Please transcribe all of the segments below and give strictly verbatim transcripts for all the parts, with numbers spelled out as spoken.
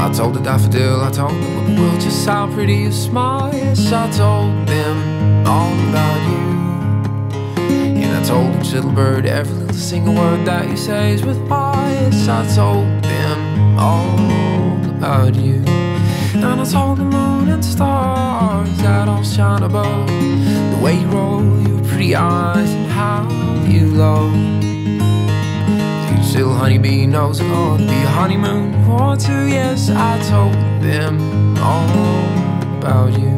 I told the daffodil, I told the world just how pretty you smile. Yes, I told them all about you. And I told each little bird every little single word that you say is worthwhile. Yes, I told them all about you. And I told the moon and stars that all shine above the way you roll your pretty eyes and how you love. Each little honeybee knows it's gonna be a honeymoon or two. Yes, I told them all about you.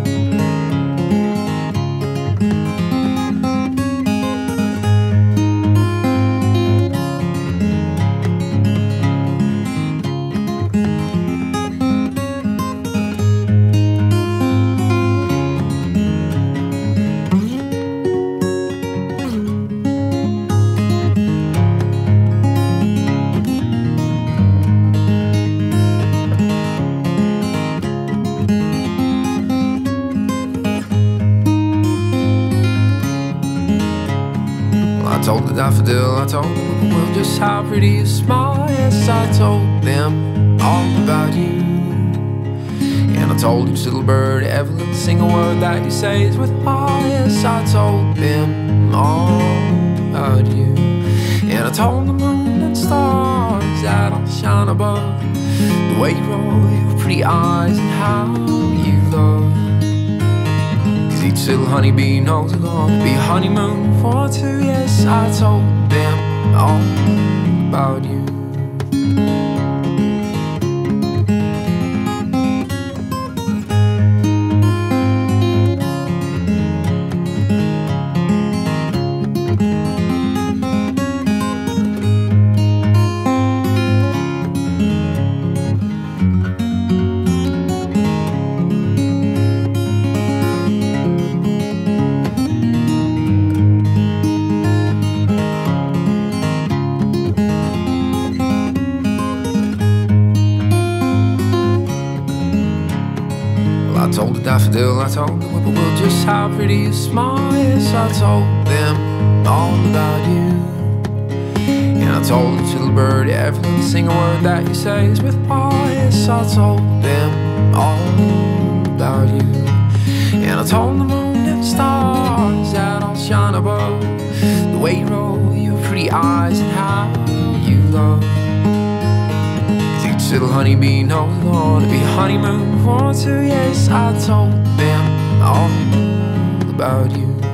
I told the daffodil, I told the world just how pretty you smile. Yes, I told them all about you. And I told each little bird every little single word that you say is worthwhile. Yes, I told them all about you. And I told the moon and stars that all shine above the way you roll your pretty eyes and how you love. Each little honeybee knows it's gonna be a honeymoon for two. Yes, I told them all about you. I told the daffodil, I told the whippoorwill just how pretty you smile. Yes, I told them all about you. And I told each little bird every little single word that you say is worthwhile. Yes, I told them all about you. And I told the moon and stars that all shine above the way you roll your pretty eyes and how you love. Each little honeybee knows it's gonna be a honeymoon for two. Yes, I told them all about you.